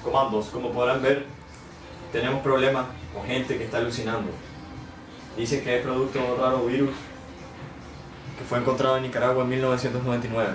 Comandos, como podrán ver, tenemos problemas con gente que está alucinando. Dice que es producto de un raro virus que fue encontrado en Nicaragua en 1999.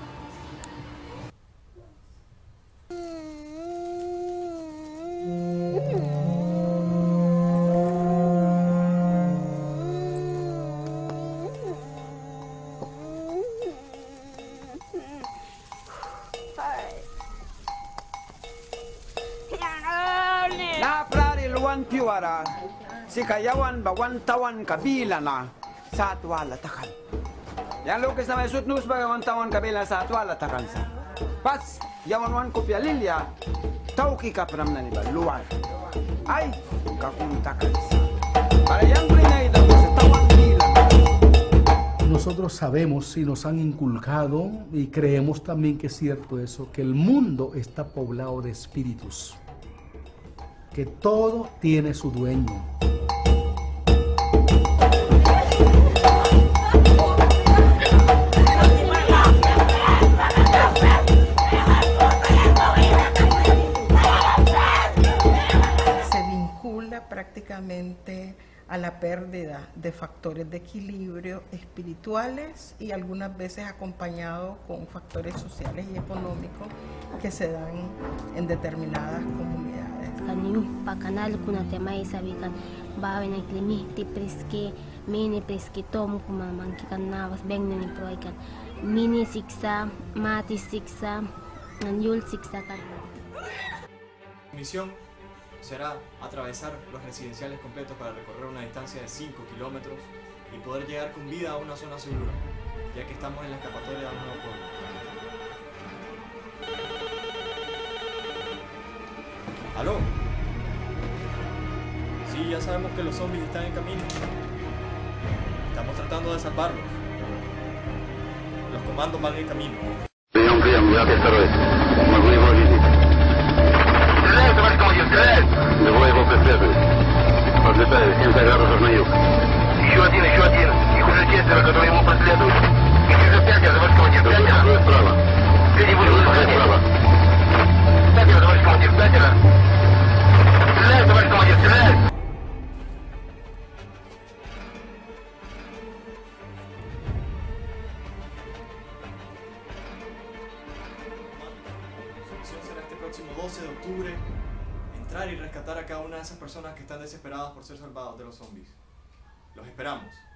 Naprariluan piwara, si kayawan bawan tawan kabila na sa atwala takan. Yang lukis na may sutnus bawan tawan kabila sa atwala takan sa. Pas, yawan kopya lilya, tauki ka pram na niba luwan. Ay, kakuntakan sa. Para yang brinay daw sa tawan bila. Nosotros sabemos y nos han inculcado y creemos también que es cierto eso, que el mundo está poblado de espíritus, que todo tiene su dueño. Se vincula prácticamente a la pérdida de factores de equilibrio espirituales y algunas veces acompañado con factores sociales y económicos que se dan en determinadas comunidades. Kaniu pakanal kuna temay sabi kan bawe na klimi ti priske mini priske tom kuma mangkikan nawas beng ni proy kan mini siksa mati siksa nanyul siksa kan. Misión será atravesar los residenciales completos para recorrer una distancia de 5 kilómetros y poder llegar con vida a una zona segura, ya que estamos en la escapatoria de un nuevo pueblo. ¿Aló? Sí, ya sabemos que los zombies están en camino. Estamos tratando de salvarlos. Los comandos van en camino. Стреляй, товарищ командир, стреляй! Двое его преследуют. Подлетают, 70 градусов на юг. Еще один. Их уже 4, которые ему преследуют. Их уже 5, товарищ командир, 5. Справа. Впереди будет справа. 5, товарищ командир, 5. Стреляй, товарищ командир, стреляй! Será este próximo 12 de octubre entrar y rescatar a cada una de esas personas que están desesperadas por ser salvadas de los zombies. Los esperamos.